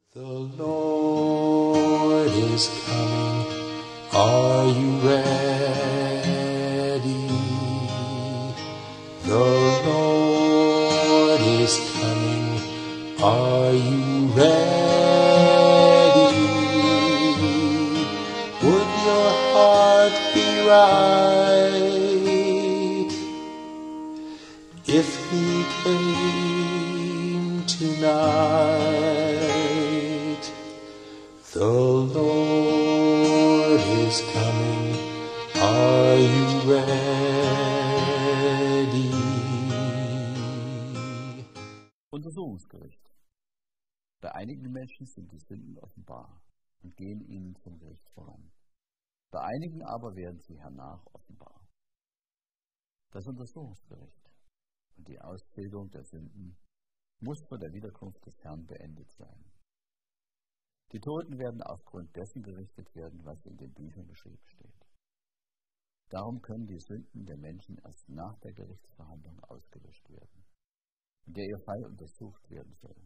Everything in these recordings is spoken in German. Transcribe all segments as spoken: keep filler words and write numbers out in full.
The Lord is coming, are you ready? The Lord is coming, are you ready? Would your heart be right if he came tonight? The Lord is coming, are you ready? Untersuchungsgericht. Bei einigen Menschen sind die Sünden offenbar und gehen ihnen zum Gericht voran. Bei einigen aber werden sie hernach offenbar. Das Untersuchungsgericht und die Austilgung der Sünden muss vor der Wiederkunft des Herrn beendet sein. Die Toten werden aufgrund dessen gerichtet werden, was in den Büchern geschrieben steht. Darum können die Sünden der Menschen erst nach der Gerichtsverhandlung ausgelöscht werden, in der ihr Fall untersucht werden soll.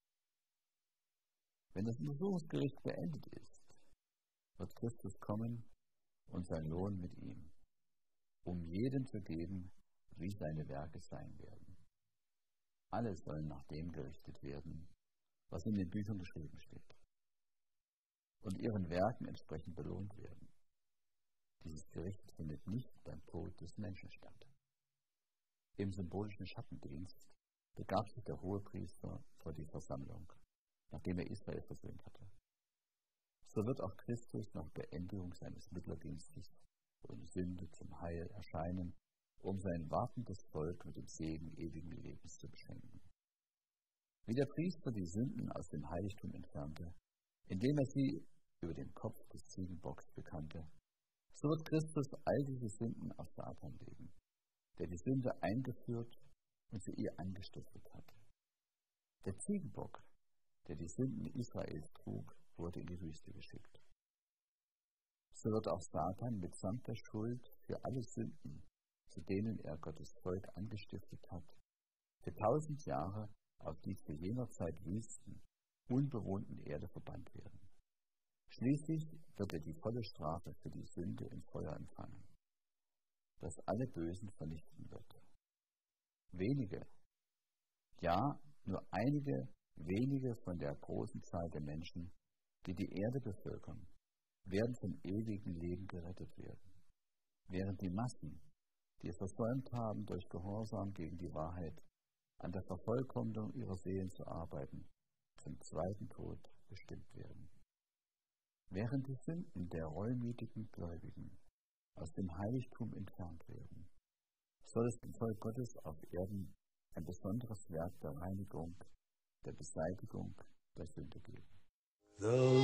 Wenn das Untersuchungsgericht beendet ist, wird Christus kommen und sein Lohn mit ihm, um jedem zu geben, wie seine Werke sein werden. Alle sollen nach dem gerichtet werden, was in den Büchern geschrieben steht, und ihren Werken entsprechend belohnt werden. Dieses Gericht findet nicht beim Tod des Menschen statt. Im symbolischen Schattendienst begab sich der Hohepriester vor die Versammlung, nachdem er Israel versöhnt hatte. So wird auch Christus nach Beendigung seines Mittlerdienstes ohne Sünde zum Heil erscheinen, um sein wartendes Volk mit dem Segen ewigen Lebens zu beschenken. Wie der Priester die Sünden aus dem Heiligtum entfernte, indem er sie über den Kopf des Ziegenbocks bekannte, so wird Christus all diese Sünden auf Satan legen, der die Sünde eingeführt und zu ihr angestiftet hat. Der Ziegenbock, der die Sünden Israels trug, wurde in die Wüste geschickt. So wird auch Satan mitsamt der Schuld für alle Sünden, zu denen er Gottes Volk angestiftet hat, für tausend Jahre auf die zu jener Zeit wüsten, unbewohnten Erde verbannt werden. Schließlich wird er die volle Strafe für die Sünde im Feuer empfangen, das alle Bösen vernichten wird. Wenige, ja, nur einige wenige von der großen Zahl der Menschen, die die Erde bevölkern, werden zum ewigen Leben gerettet werden, während die Massen, die es versäumt haben, durch Gehorsam gegen die Wahrheit an der Vervollkommnung ihrer Seelen zu arbeiten, zum zweiten Tod bestimmt werden. Während die Sünden der reumütigen Gläubigen aus dem Heiligtum entfernt werden, soll es dem Volk Gottes auf Erden ein besonderes Werk der Reinigung, der Beseitigung der Sünde geben. The